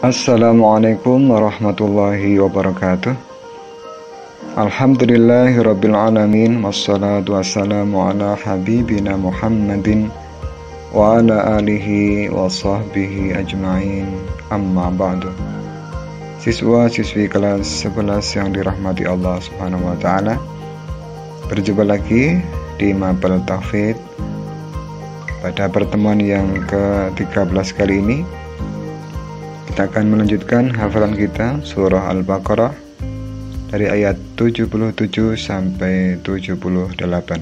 Assalamualaikum warahmatullahi wabarakatuh. Alhamdulillahirrabbilalamin. Wassalatu wassalamu ala habibina Muhammadin wa ala alihi wa sahbihi ajma'in. Amma ba'du. Siswa-siswi kelas 11 yang dirahmati Allah Subhanahu wa taala, berjumpa lagi di Mapel Tahfidz. Pada pertemuan yang ke-13 kali ini, kita akan melanjutkan hafalan kita surah Al-Baqarah dari ayat 77 sampai 78.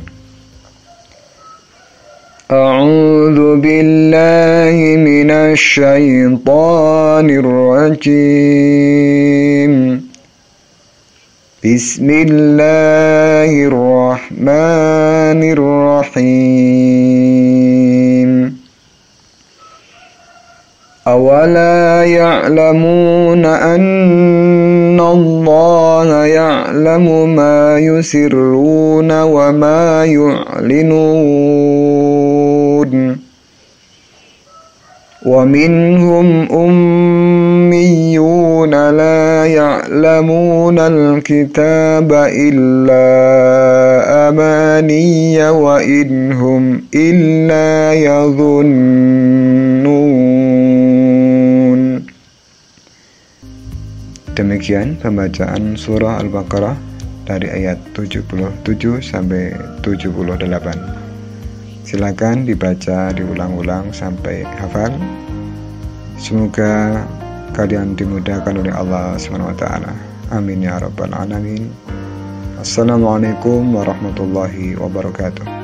A'udzu billahi minasy syaithanir rajim. Bismillahirrahmanirrahim. Awala ya'lamuna anna Allah ya'lamu ma yusirruna wa ma yu'linun. Wa minhum ummiyuna la ya'lamuna al-kitaba illa amaniya wa inhum illa yadhunnun. Demikian pembacaan surah Al-Baqarah dari ayat 77 sampai 78. Silakan dibaca diulang-ulang sampai hafal. Semoga kalian dimudahkan oleh Allah SWT. Amin ya rabbal alamin. Assalamualaikum warahmatullahi wabarakatuh.